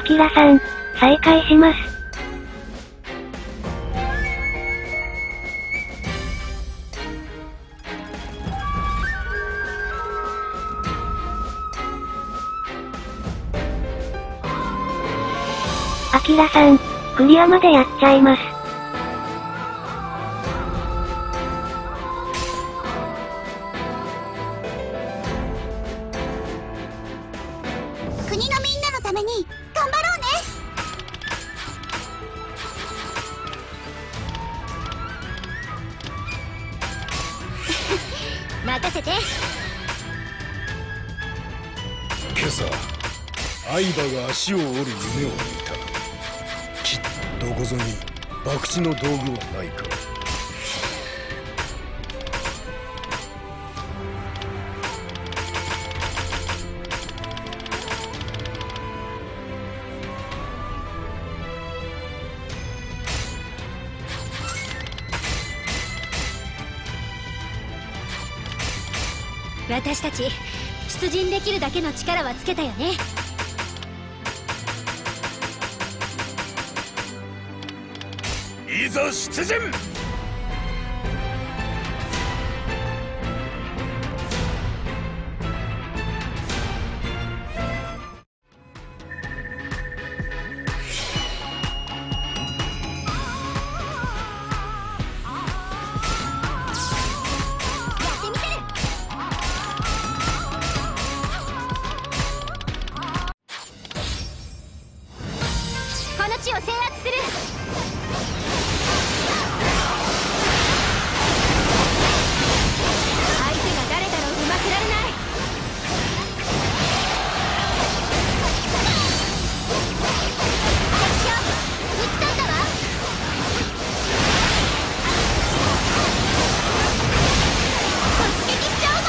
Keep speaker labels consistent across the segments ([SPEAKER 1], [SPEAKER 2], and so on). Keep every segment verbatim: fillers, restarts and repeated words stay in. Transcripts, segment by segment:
[SPEAKER 1] アキラさん、再開します。アキラさん、クリアまでやっちゃいます。
[SPEAKER 2] 国のみんなのために頑張ろうね。任せて。
[SPEAKER 3] 今朝相葉が足を折る夢を見た。きっとどこぞに博打の道具はないか。
[SPEAKER 2] 私たち出陣できるだけの力はつけたよね。
[SPEAKER 3] いざ出陣。
[SPEAKER 2] この地を制圧する。相手が誰だろうと負けられない。敵将見つかったわ。突撃しちゃうぞ。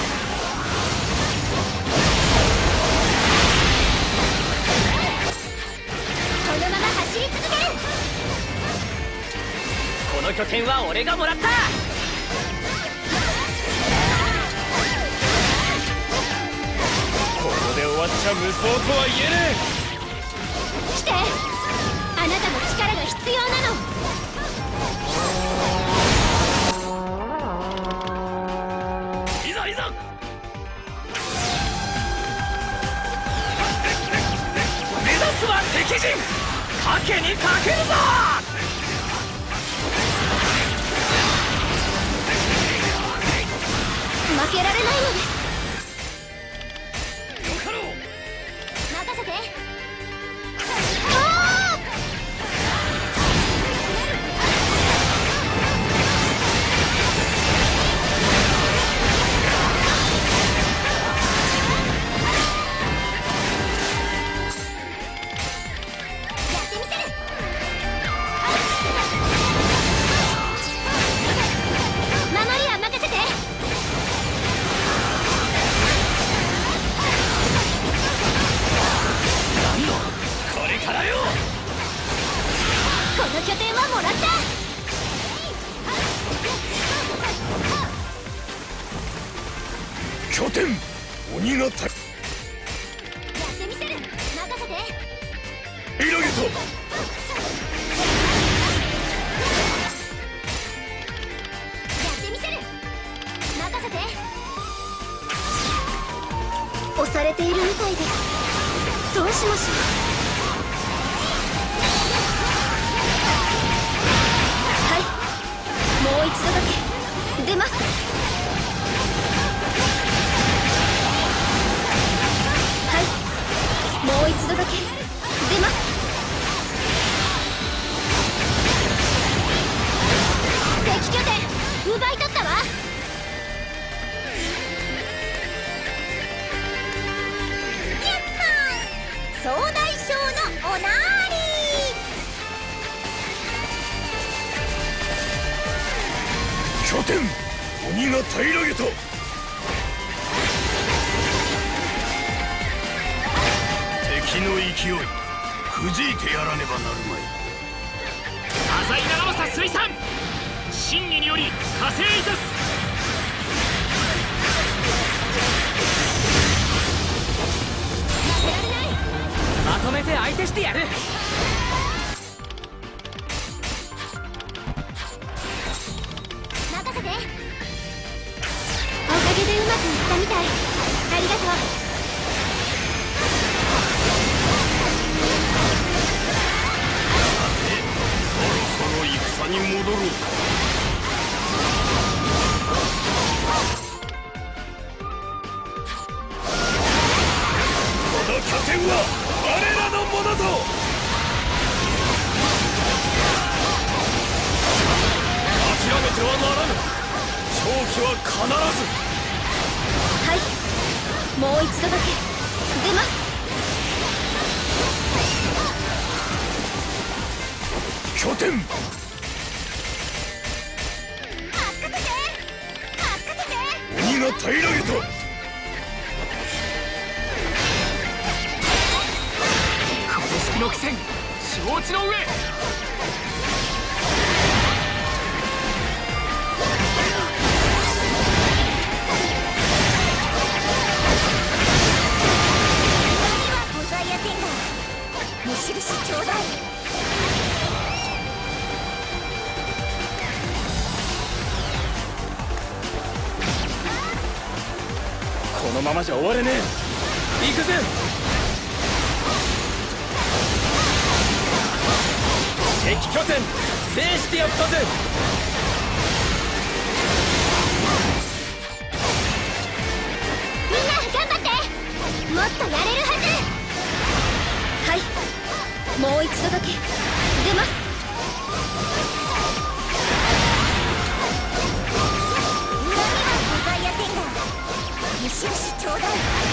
[SPEAKER 2] このまま走り続ける。
[SPEAKER 4] この拠点は俺がもらった。ここで終わっちゃ無双とは言えね
[SPEAKER 2] 来て。あなたの力が必要なの。
[SPEAKER 4] え。いざいざ。目指すは敵陣。賭けにかけるぞ。
[SPEAKER 2] 負けられないのです。
[SPEAKER 4] よかろう。
[SPEAKER 2] 任せて。やってみせる。守りは任せて。
[SPEAKER 4] これからよ。
[SPEAKER 2] この拠点はもらった。
[SPEAKER 3] 拠点鬼がた
[SPEAKER 2] やってみせる。任せて。
[SPEAKER 3] いらげた。
[SPEAKER 2] やってみせる。任せて。押されているみたいです。どうしましょう。はい、もう一度だけ出ます。はい、もう一度だけ出ます。敵拠点奪い取ったわ。総大将のおなーり。
[SPEAKER 3] 拠点鬼が平らげた。敵の勢いくじいてやらねばなるまい。
[SPEAKER 4] 浅井長政水産真偽により加勢いたす。負けられない。 まとめて相手してやる。
[SPEAKER 2] 任せて。おかげでうまくいったみたい。ありがとう。
[SPEAKER 3] そろそろ戦に戻ろうか。この拠点は我らのものぞ。諦めてはならぬ。勝機は必ず。
[SPEAKER 2] はい、もう一度だけ出ます。
[SPEAKER 3] 拠点。
[SPEAKER 2] 任せて任せて。
[SPEAKER 3] 鬼が平らげた。
[SPEAKER 4] 風式の汽船承知の上。
[SPEAKER 2] ございやせんが目印ちょうだい。
[SPEAKER 4] このままじゃ終われねえ。行くぜ。敵拠点制してやったぜ。
[SPEAKER 2] みんな頑張って。もっとやれるはず。はい、もう一度だけ出ます。恨みはございやせんが目印ちょうだい。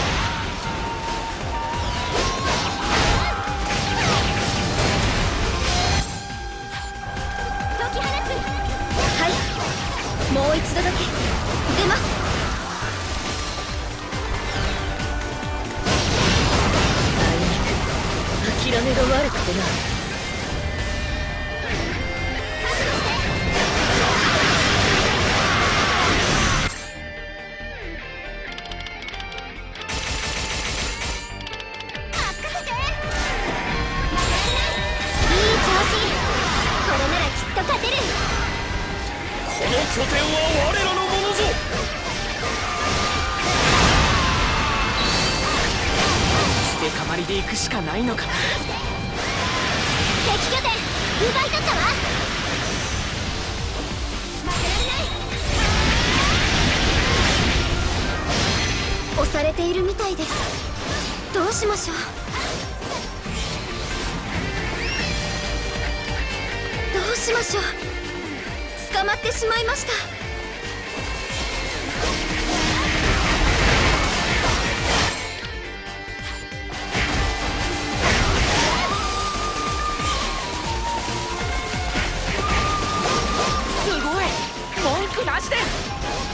[SPEAKER 2] 解き放つ。はい、もう一度だけ出ます。
[SPEAKER 5] 諦めが悪くてな。
[SPEAKER 3] この拠点は我らのものぞ。
[SPEAKER 4] 捨てかまりで行くしかないのかな。
[SPEAKER 2] 敵拠点奪い取ったわ。負けられない。押されているみたいです。どうしましょう。どうしましょう。捕まってしまいました。
[SPEAKER 4] すごい、文句なしです。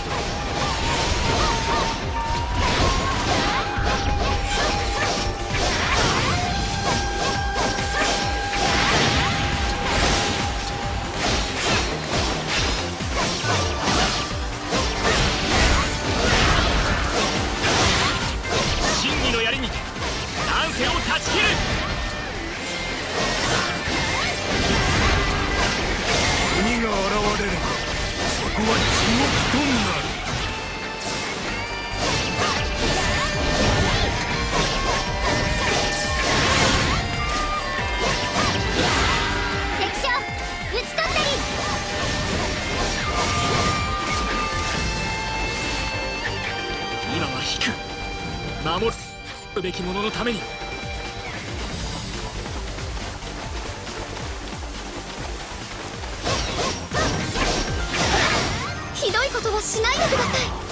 [SPEAKER 4] 守るべきもののために。
[SPEAKER 2] ひどいことはしないでください。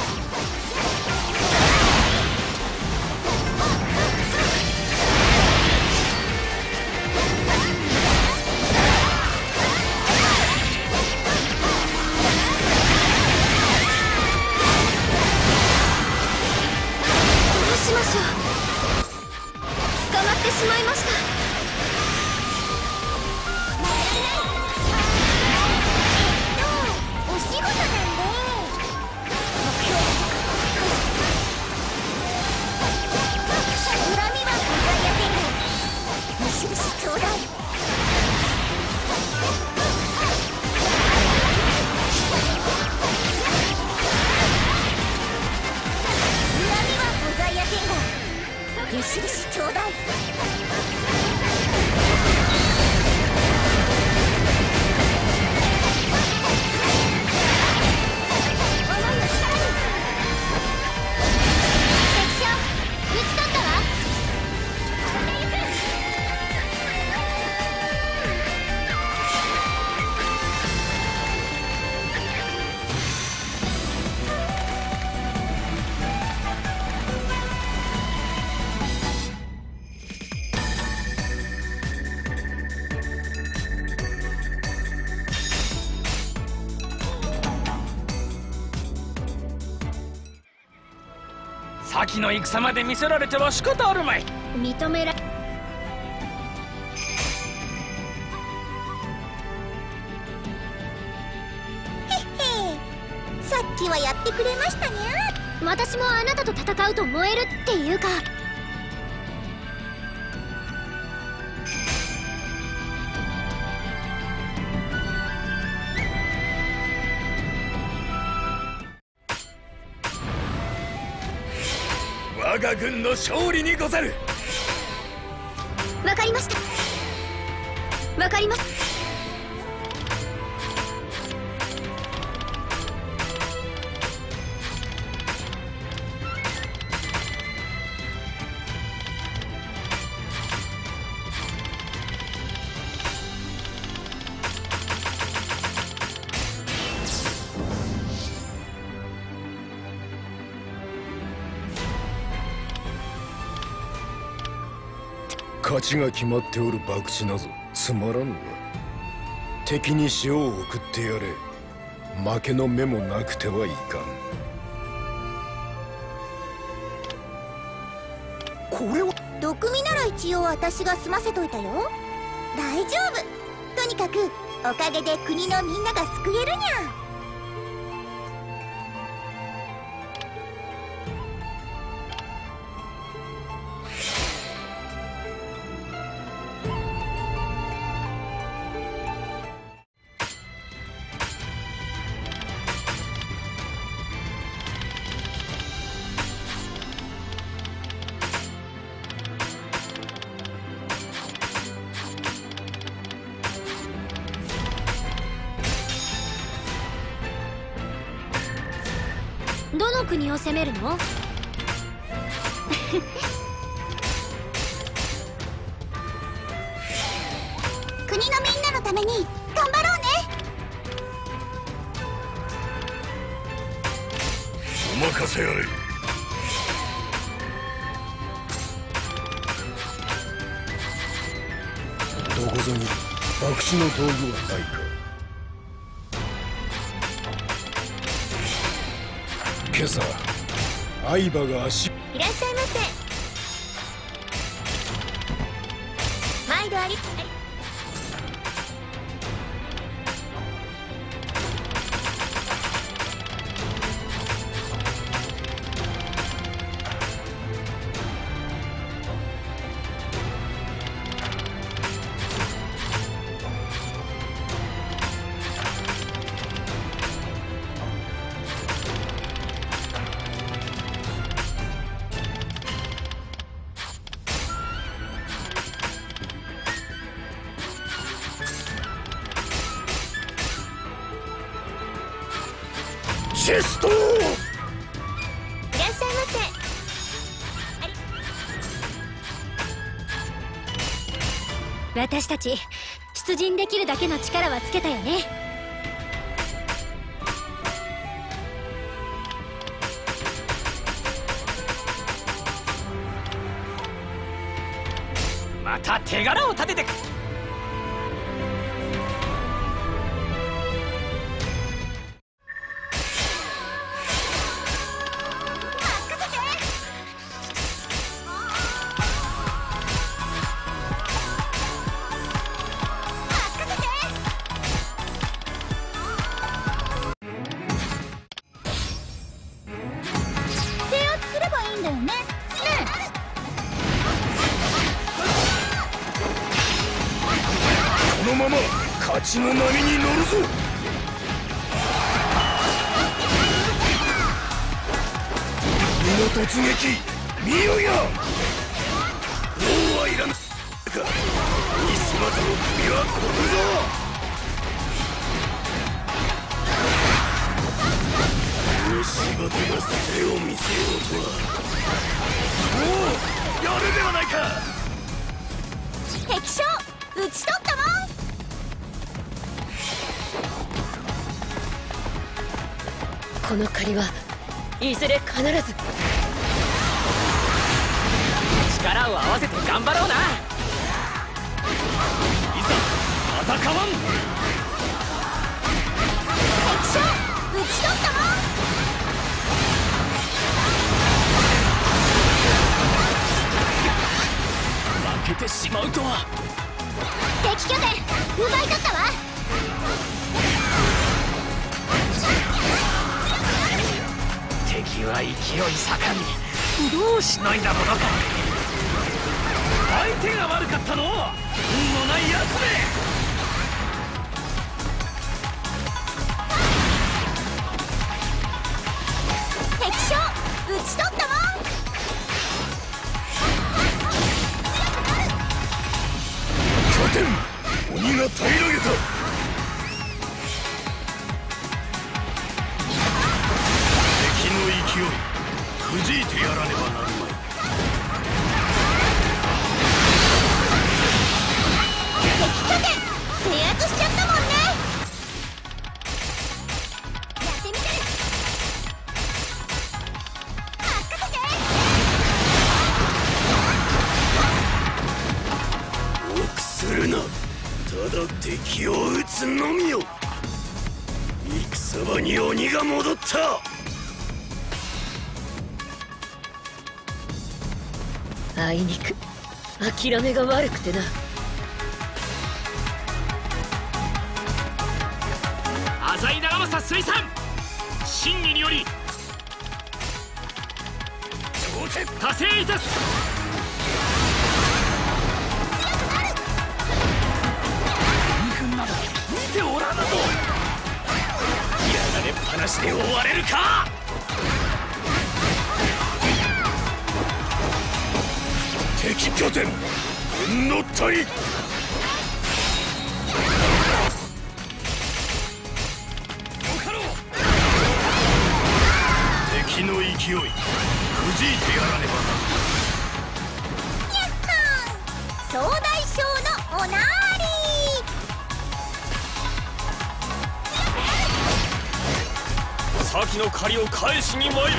[SPEAKER 2] しましょう。捕まってしまいました。お仕事なんで目標
[SPEAKER 4] 秋の戦まで見せられては仕方あるまい。
[SPEAKER 2] 認めらへ
[SPEAKER 5] へ、さっきはやってくれましたね。
[SPEAKER 2] 私もあなたと戦うと燃えるっていうか。
[SPEAKER 3] 我が軍の勝利にござる。
[SPEAKER 2] わかりました。わかります。
[SPEAKER 3] 勝ちが決まっておる博打なぞつまらんわ。敵に塩を送ってやれ。負けの目もなくてはいかん。これは
[SPEAKER 5] 毒味なら一応私が済ませといたよ。大丈夫。とにかくおかげで国のみんなが救えるにゃ。
[SPEAKER 2] どの国を攻めるの？
[SPEAKER 5] 国のみんなのために頑張ろうね。
[SPEAKER 3] お任せあれ。どこぞに博打の道具はないか。今朝相葉が足。
[SPEAKER 5] いらっしゃいませ。毎度あり。
[SPEAKER 3] チェスト。い
[SPEAKER 5] らっしゃいませ。
[SPEAKER 2] 私たち出陣できるだけの力はつけたよね。
[SPEAKER 4] また手柄を立ててく。
[SPEAKER 3] このまま勝ちの波に乗るぞ。身の突撃見よや。もうはいらぬか。西本の首はこくぞ。西本が背を見せようとは。おお、やるではないか。
[SPEAKER 5] 敵将討ち取ったわ。
[SPEAKER 2] この借りはいずれ必ず。
[SPEAKER 4] 力を合わせて頑張ろうな。いざ戦わん。
[SPEAKER 5] 敵将討ち取ったわ。
[SPEAKER 4] とは。
[SPEAKER 2] 敵拠点奪い取ったわ。
[SPEAKER 4] 敵は勢い盛んにどうしのいだものか。相手が悪かったの運のないやつめ。
[SPEAKER 2] 敵将討ち取ったわ。
[SPEAKER 3] 拠点鬼が平らげた。敵の勢いくじいてやらねばなるまい。
[SPEAKER 5] 敵拠点制圧しちゃったもんね。
[SPEAKER 2] やってみせる。任せて。
[SPEAKER 3] 臆するな。ただ敵を撃つのみよ。戦場に鬼が戻った。
[SPEAKER 6] あいにく諦めが悪くてな。
[SPEAKER 4] 浅井長政水産真偽により加勢いたす。軍など見ておらぬぞ。やられっぱなしで終われるか。
[SPEAKER 3] 敵拠点軍の谷。よかろう。敵の勢いくじいてやらねばな。
[SPEAKER 5] やっはーん総大将のおなーり。
[SPEAKER 4] 先の借りを返しに参る。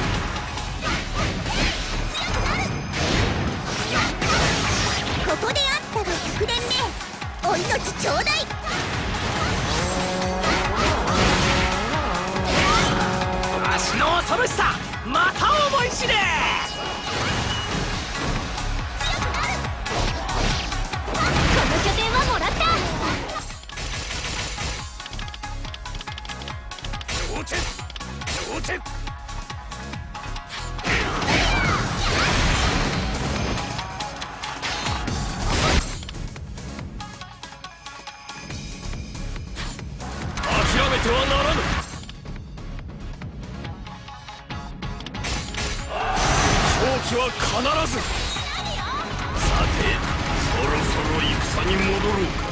[SPEAKER 5] ここであったがひゃくねんめお命ちょうだい。
[SPEAKER 4] わしの恐ろしさまた思い知れ。
[SPEAKER 2] この拠点はもらった。
[SPEAKER 3] 上手上手。
[SPEAKER 4] 諦めてはならぬ。勝機は必ず。
[SPEAKER 3] さてそろそろ戦に戻ろうか。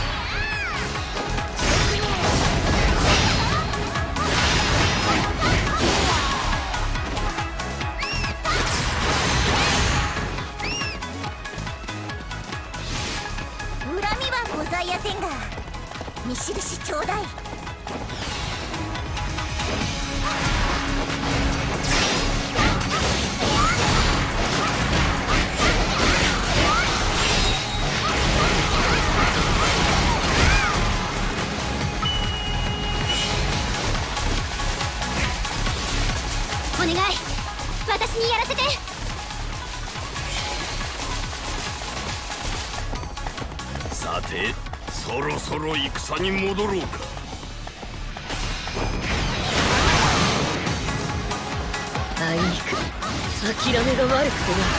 [SPEAKER 5] 恨みはございやせんが見印ちょうだい。
[SPEAKER 2] お願い私にやらせて。
[SPEAKER 3] さてそろそろ戦に戻ろうか。
[SPEAKER 6] あいにく諦めが悪くてな。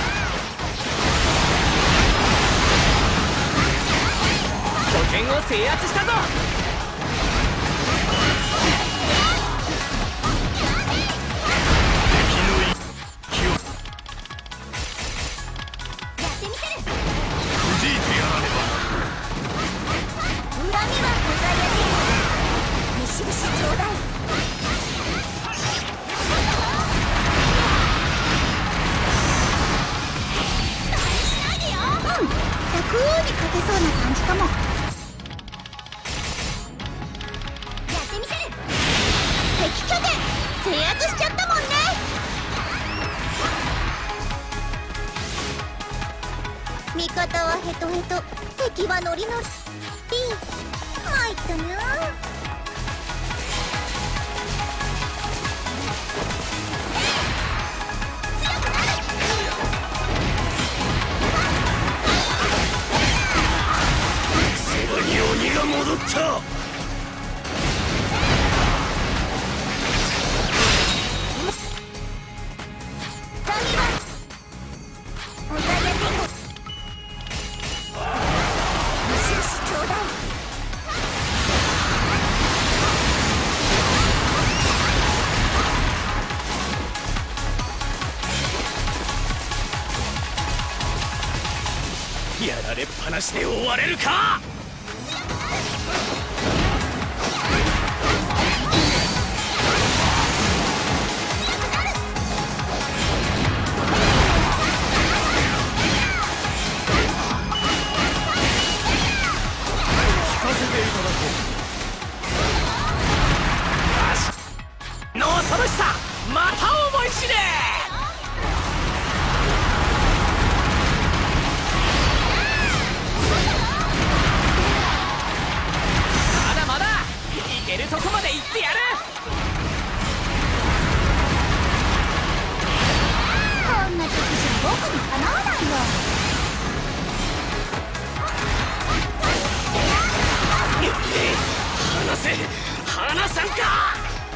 [SPEAKER 4] 拠点を制圧したぞ。
[SPEAKER 2] やってみせる。
[SPEAKER 3] くじいてやらねばな。
[SPEAKER 5] 恨みはございやせんが見印ちょうだい。うん楽に勝てそうな感じかも。
[SPEAKER 2] やってみせる。
[SPEAKER 5] 敵拠点制圧しちゃったもんね。味方はヘトヘト敵はノリノリ。参ったにゃ。
[SPEAKER 4] なしで終われるか。の恐ろしさまた思い知れ。まだまだいけるとこまで行ってやる。
[SPEAKER 5] こんな時じゃ僕にかなわないよ。
[SPEAKER 4] 離せ離さんか。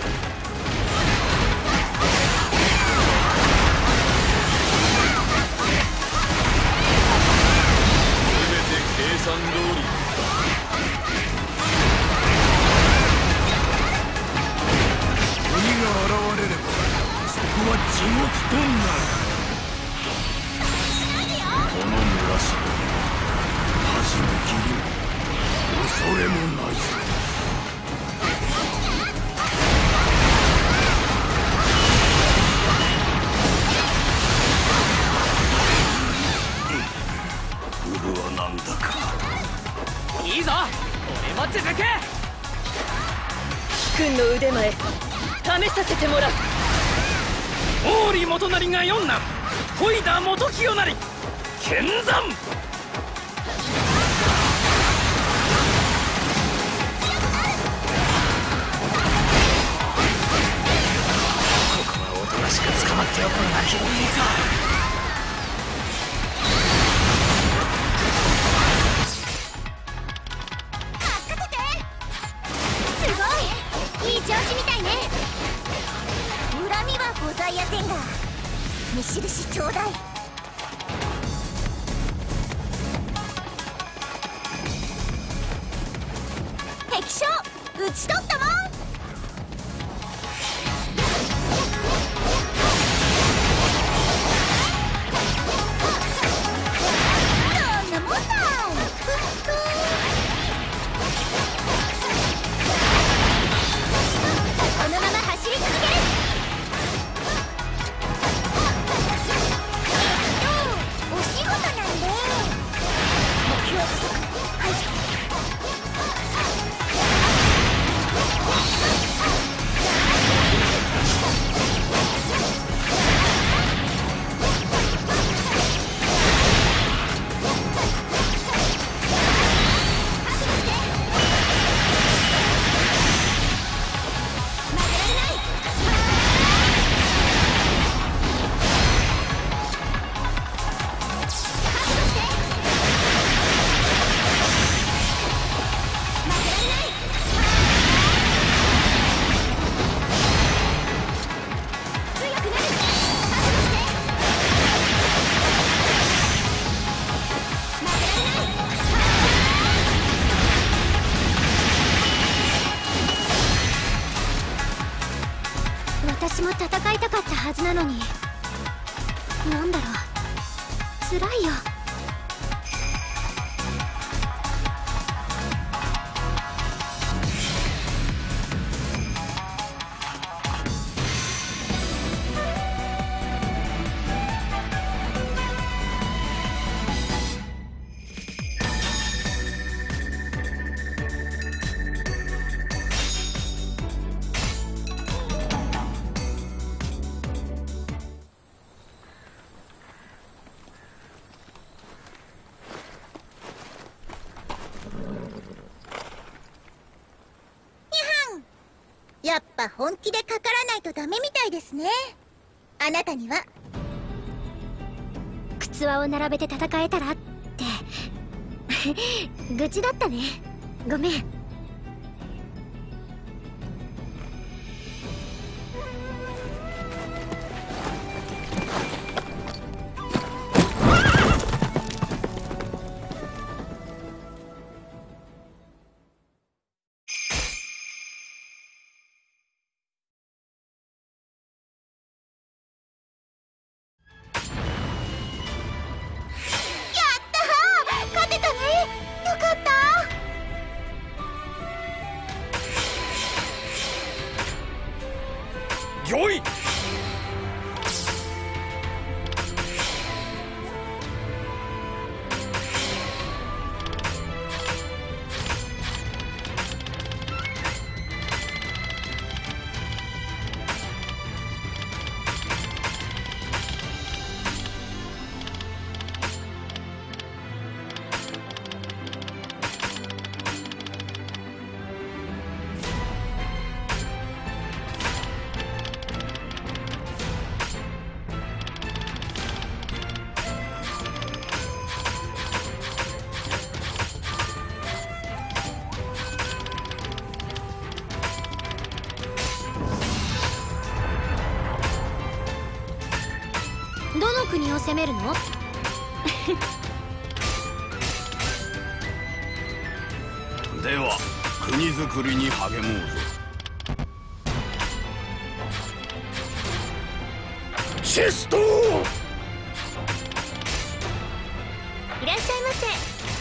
[SPEAKER 3] 計算通り。鬼が現れればそこは地獄となる。この村し恥も義理も恐れもないぞ。ウルはなんだか。
[SPEAKER 4] いいぞ俺も続く。
[SPEAKER 6] 君の腕前試させてもらう。
[SPEAKER 4] 毛利元就が四男恋田元清成剣山。ここはおとなしく捕まっておくのが気のいいか。
[SPEAKER 5] いい調子みたいね。恨みはございやせんが見印ちょうだい。敵将討ち取ったもん。どんなもんだい。このまま走り続ける。お仕事なんで目標加速解除。私も戦いたかったはずなのに、なんだろう、辛いよ。やっぱ本気でかからないとダメみたいですね。あなたには靴輪を並べて戦えたらって愚痴だったね。ごめん。勝てたね。
[SPEAKER 4] 御意。
[SPEAKER 2] どの国を攻めるの？
[SPEAKER 7] では国づくりに励もうぞ。
[SPEAKER 3] シストー、
[SPEAKER 5] いらっしゃいませ。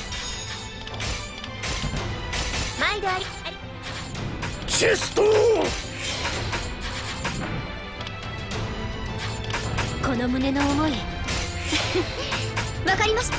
[SPEAKER 5] 毎度ありあり
[SPEAKER 3] シストー、
[SPEAKER 2] この胸の思いわかりました。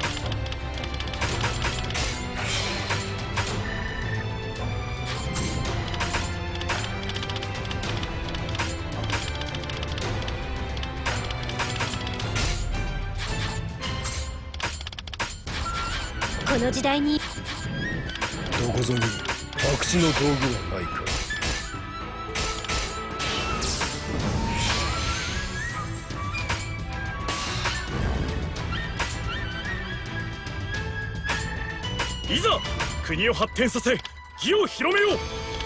[SPEAKER 2] この時代に
[SPEAKER 3] どこぞに博打の道具はないか。
[SPEAKER 4] いざ国を発展させ義を広めよう。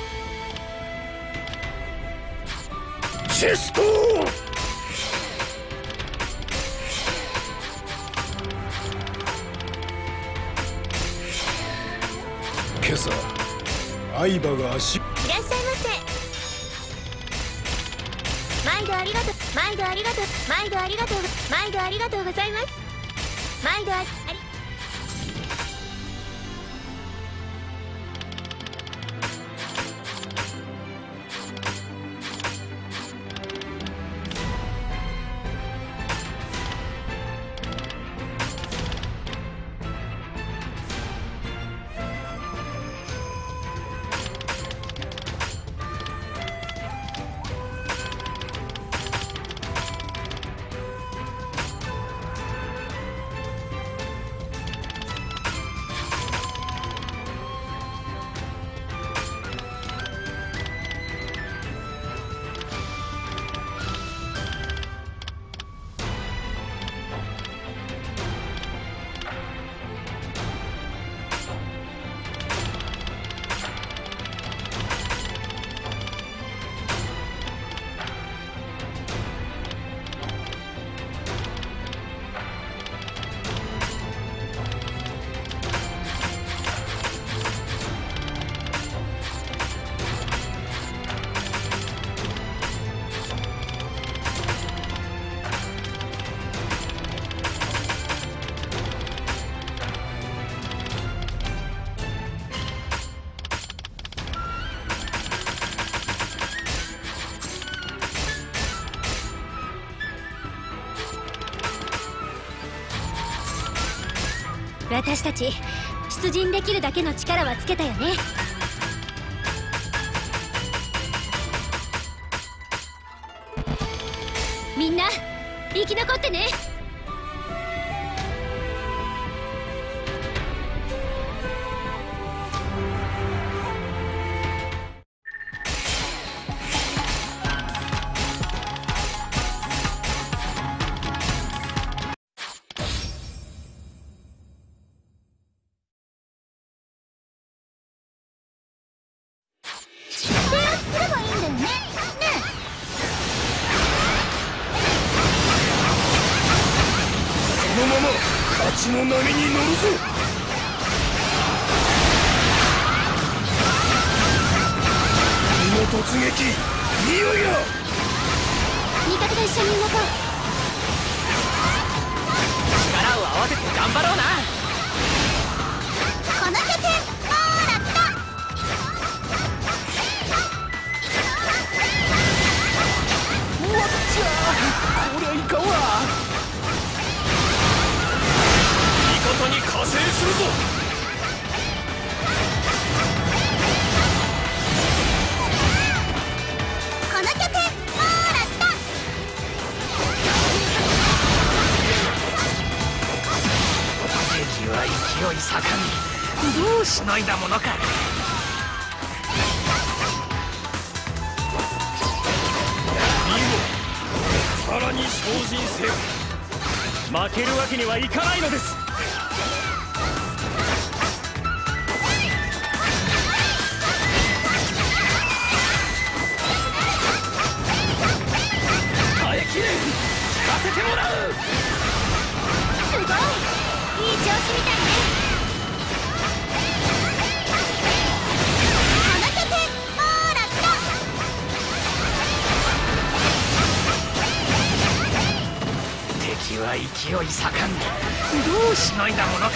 [SPEAKER 3] シストー、今朝相葉が足
[SPEAKER 5] いらっしゃいませ。毎度ありがとう毎度ありがとう毎度ありがとう毎度ありがとうございます。毎度ありあり
[SPEAKER 2] 私たち出陣できるだけの力はつけたよね。みんな生き残ってね。
[SPEAKER 3] このまま勝ちの波に乗るぞ。国の突撃いよいよ。
[SPEAKER 2] 味方と一緒に動こう。
[SPEAKER 4] 力を合わせて頑張ろうな。
[SPEAKER 5] この拠点もらった。
[SPEAKER 4] しのいだものか。さらに精進せよ。負けるわけにはいかないのです。耐えきれん。聞かせてもらう。
[SPEAKER 2] すごい、いい調子みたいね。
[SPEAKER 5] この拠点もらった。
[SPEAKER 4] 敵は勢い盛ん。どうしのいだものか。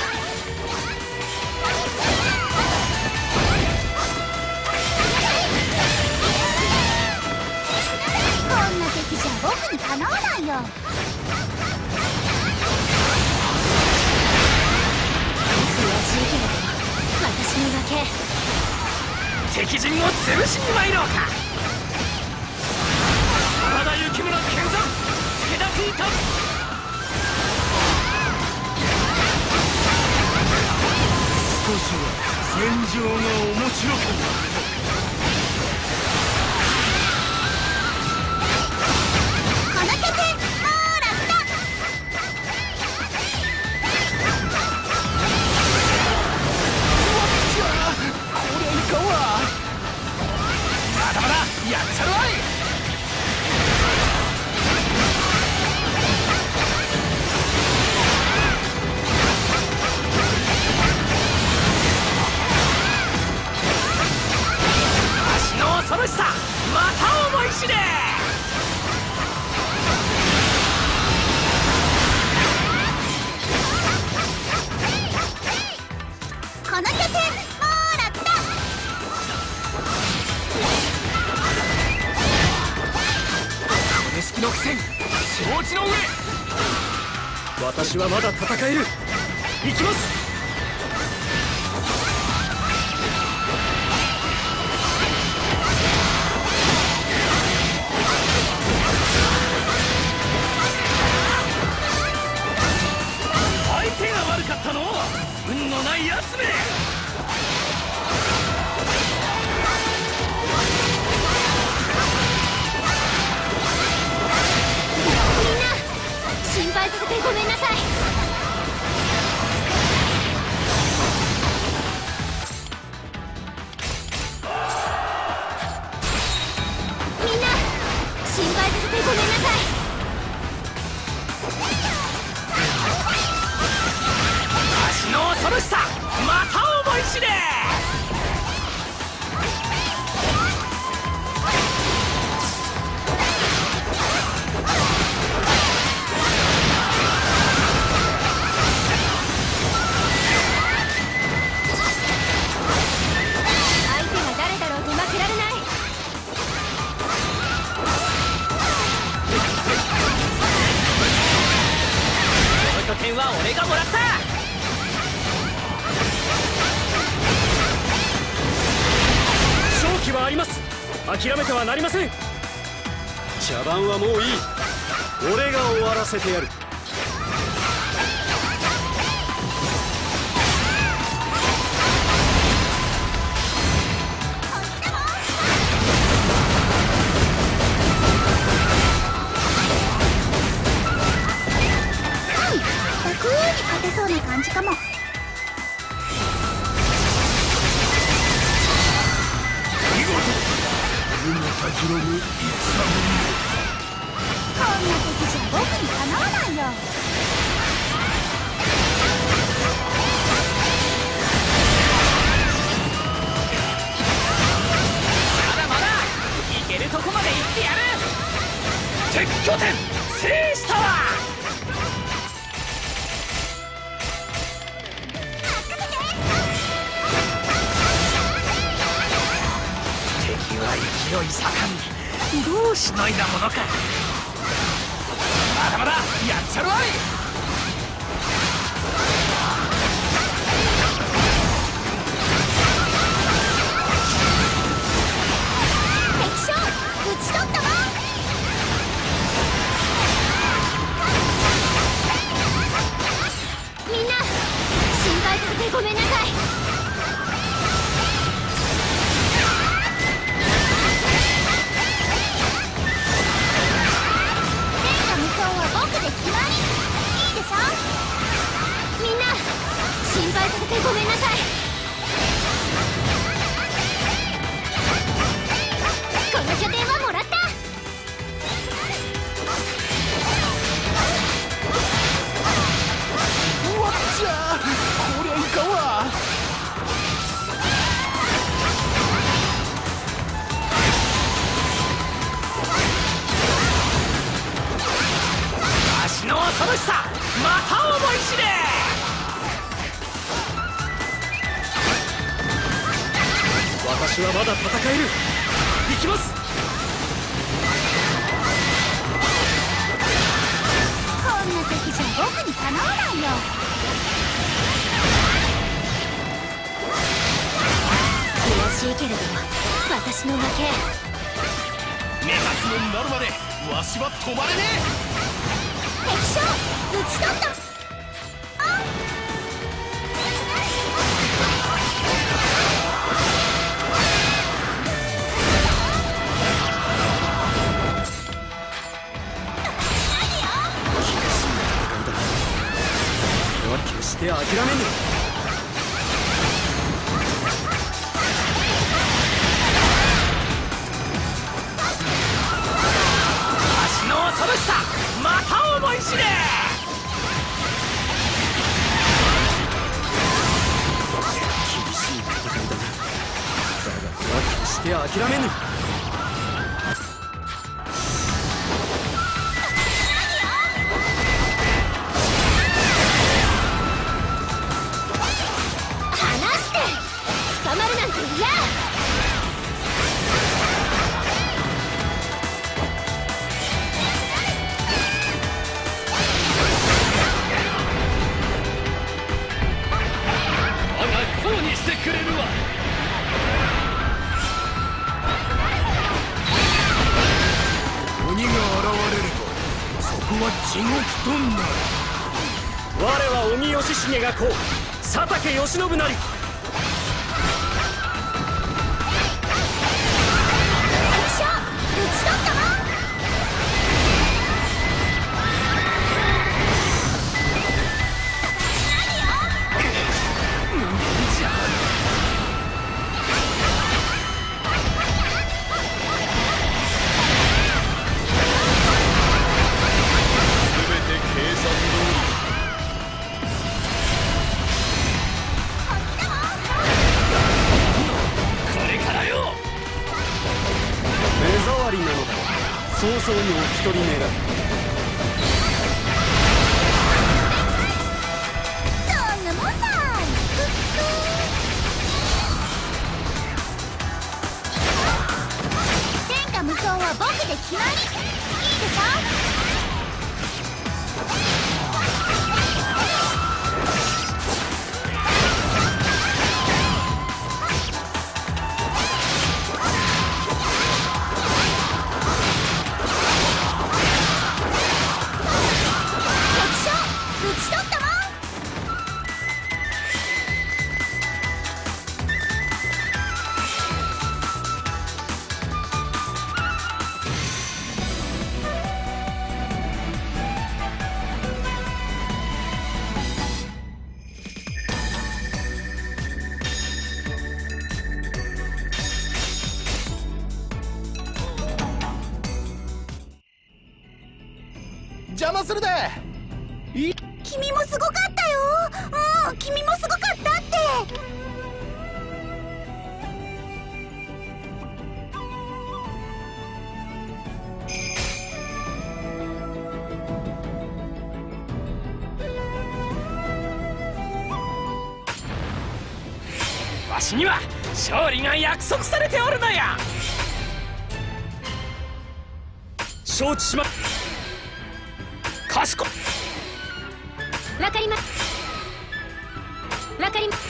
[SPEAKER 5] こんな敵じゃ僕にかなわないよ。
[SPEAKER 2] 悔しいけれど私に負け。
[SPEAKER 4] 敵陣を潰しに参ろうか。真田幸村剣山助立ついた。少しは戦場が面白くなる。
[SPEAKER 5] この拠点もらった。
[SPEAKER 4] これいかんわ。まだまだやっちゃるわい。足の恐ろしさまた思い知れ。
[SPEAKER 5] この拠点もらった。
[SPEAKER 4] 骨式の苦戦承知の上。私はまだ戦える。行きます。相手が悪かったの。運のないやつめ。
[SPEAKER 2] みんな心配させてごめんなさい。みんな心配させてごめんなさい。
[SPEAKER 4] 足の恐ろしさまた思い知れ。
[SPEAKER 2] 相手が誰だろうと負けられない。
[SPEAKER 4] この拠点は俺がもらった。勝機はあります。諦めてはなりません。
[SPEAKER 7] 茶番はもういい。俺が終わらせてやる。
[SPEAKER 5] 楽に勝てそうな感じかも。
[SPEAKER 7] 見事運のたじろぐ戦ぶり。
[SPEAKER 5] こんな敵じゃ僕にかなわないよ。
[SPEAKER 4] まだまだ行けるとこまで行ってやる。敵拠点制したわ。敵は勢い盛ん。どうしのいだものか。まだまだやっちゃるわい。
[SPEAKER 5] 敵将討ち取ったわ。
[SPEAKER 2] みんな心配させてごめんなさい。
[SPEAKER 4] える。行きます。
[SPEAKER 5] こんな時じゃ僕にかなわないよ。
[SPEAKER 2] 悔しいけれど私の負け。
[SPEAKER 4] 目指すもんなるまでわしは止まれね
[SPEAKER 5] 敵将討ち取った。
[SPEAKER 4] え。俺は決して諦めぬ。足の恐ろしさまた思い知れ。厳しい戦いだな。だが俺は決して諦めぬ。
[SPEAKER 2] 離して。捕まるなんて嫌。
[SPEAKER 4] 我がこうにしてくれるわ。
[SPEAKER 3] 鬼が現れればそこは地獄となる。
[SPEAKER 4] 我は鬼義重がこう佐竹義信なり。
[SPEAKER 5] 敵将討ち取ったわ。
[SPEAKER 4] 目障りなのだ。早々にお一人願う。
[SPEAKER 5] そんなもんだい。天下無双は僕で決まり。いいでしょ。
[SPEAKER 3] 邪魔するで。
[SPEAKER 5] 君もすごかったよ。うん君もすごかったって。
[SPEAKER 4] わしには勝利が約束されておるのや。承知しま。かしこ。
[SPEAKER 2] わかりますわかります。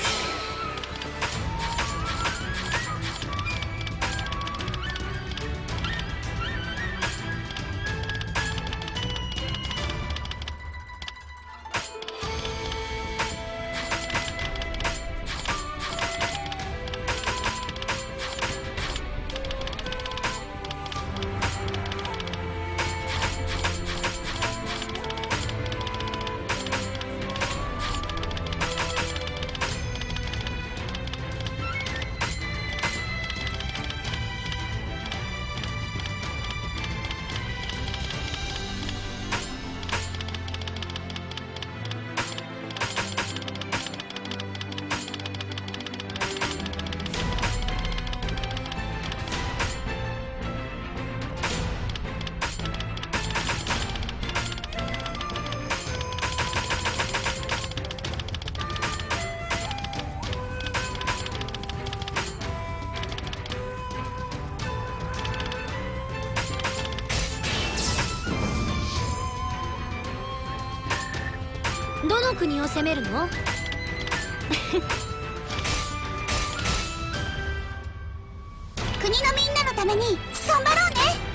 [SPEAKER 2] どの国を攻めるの？
[SPEAKER 5] 国のみんなのために頑張ろうね。